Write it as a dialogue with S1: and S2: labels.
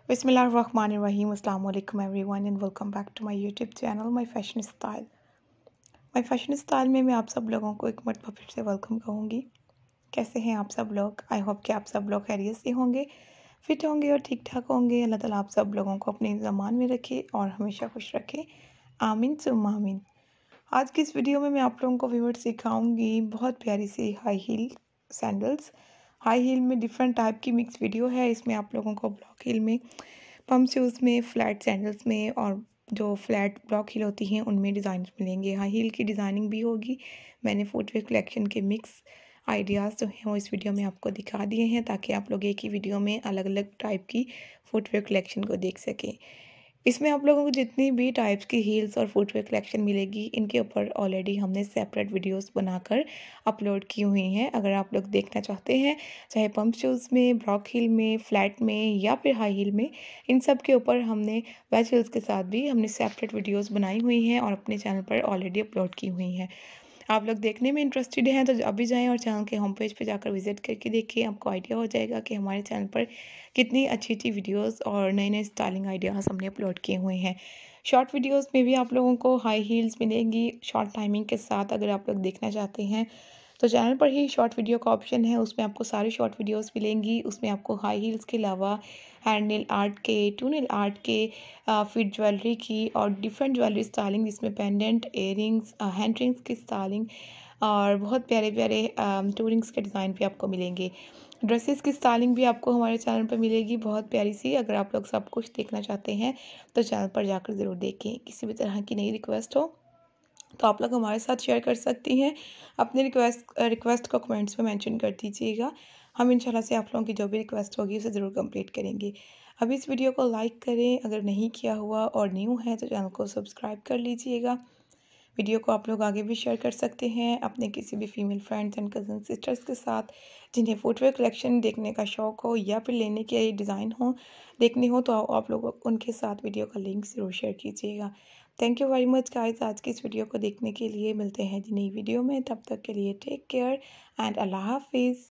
S1: बिस्मिल्लाहिर्रहमानिर्रहीम अस्सलाम वालेकुम everyone and welcome back to my YouTube channel my fashion style में मैं आप सब लोगों को एक मरतबा फिर से वेलकम कहूँगी। कैसे हैं आप सब लोग? आई होप कि आप सब लोग खैरियत से होंगे, फिट होंगे और ठीक ठाक होंगे। अल्लाह ताला आप सब लोगों को अपने ज़मान में रखे और हमेशा खुश रखे, आमीन सुम्मा आमीन। आज की इस वीडियो में मैं आप लोगों को व्यूअर्स सिखाऊंगी बहुत प्यारी सी high heel sandals. High heel में डिफरेंट टाइप की मिक्स वीडियो है। इसमें आप लोगों को ब्लॉक हील में, पम्प शूज़ में, फ्लैट सैंडल्स में और जो फ्लैट ब्लॉक हील होती हैं उनमें डिज़ाइन मिलेंगे। हाई हील की डिज़ाइनिंग भी होगी। मैंने फुटवेयर कलेक्शन के मिक्स आइडियाज़ जो हैं वो इस वीडियो में आपको दिखा दिए हैं ताकि आप लोग एक ही वीडियो में अलग अलग टाइप की फुटवेयर कलेक्शन को देख सकें। इसमें आप लोगों को जितनी भी टाइप्स की हील्स और फुटवेयर कलेक्शन मिलेगी इनके ऊपर ऑलरेडी हमने सेपरेट वीडियोस बनाकर अपलोड की हुई हैं। अगर आप लोग देखना चाहते हैं, चाहे पम्प शूज़ में, ब्लॉक हील में, फ्लैट में या फिर हाई हील में, इन सब के ऊपर हमने वेज हील्स के साथ भी हमने सेपरेट वीडियोस बनाई हुई हैं और अपने चैनल पर ऑलरेडी अपलोड की हुई हैं। आप लोग देखने में इंटरेस्टेड हैं तो अभी जाएं और चैनल के होम पेज पे जाकर विजिट करके देखिए। आपको आइडिया हो जाएगा कि हमारे चैनल पर कितनी अच्छी अच्छी वीडियोस और नए नए स्टाइलिंग आइडियाज़ हमने अपलोड किए हुए हैं। शॉर्ट वीडियोस में भी आप लोगों को हाई हील्स मिलेंगी शॉर्ट टाइमिंग के साथ। अगर आप लोग देखना चाहते हैं तो चैनल पर ही शॉर्ट वीडियो का ऑप्शन है, उसमें आपको सारी शॉर्ट वीडियोस मिलेंगी। उसमें आपको हाई हील्स के अलावा हैंड नेल आर्ट के, टू नेल आर्ट के, फिट ज्वेलरी की और डिफरेंट ज्वेलरी स्टाइलिंग, जिसमें पेंडेंट, इयररिंग्स, हैंड रिंग्स की स्टाइलिंग और बहुत प्यारे प्यारे टूरिंग्स के डिज़ाइन भी आपको मिलेंगे। ड्रेसेस की स्टाइलिंग भी आपको हमारे चैनल पर मिलेगी बहुत प्यारी सी। अगर आप लोग सब कुछ देखना चाहते हैं तो चैनल पर जाकर ज़रूर देखें। किसी भी तरह की नई रिक्वेस्ट हो तो आप लोग हमारे साथ शेयर कर सकती हैं। अपनी रिक्वेस्ट को कमेंट्स में मेंशन कर दीजिएगा। हम इंशाल्लाह से आप लोगों की जो भी रिक्वेस्ट होगी उसे ज़रूर कंप्लीट करेंगे। अभी इस वीडियो को लाइक करें अगर नहीं किया हुआ, और न्यू है तो चैनल को सब्सक्राइब कर लीजिएगा। वीडियो को आप लोग आगे भी शेयर कर सकते हैं अपने किसी भी female friends and cousin sisters के साथ जिन्हें फुटवेयर कलेक्शन देखने का शौक़ हो या फिर लेने के डिज़ाइन हो, देखने हो, तो आप लोग उनके साथ वीडियो का लिंक ज़रूर शेयर कीजिएगा। Thank you very much guys आज की इस वीडियो को देखने के लिए। मिलते हैं नई वीडियो में, तब तक के लिए टेक केयर एंड अल्लाह हाफिज़।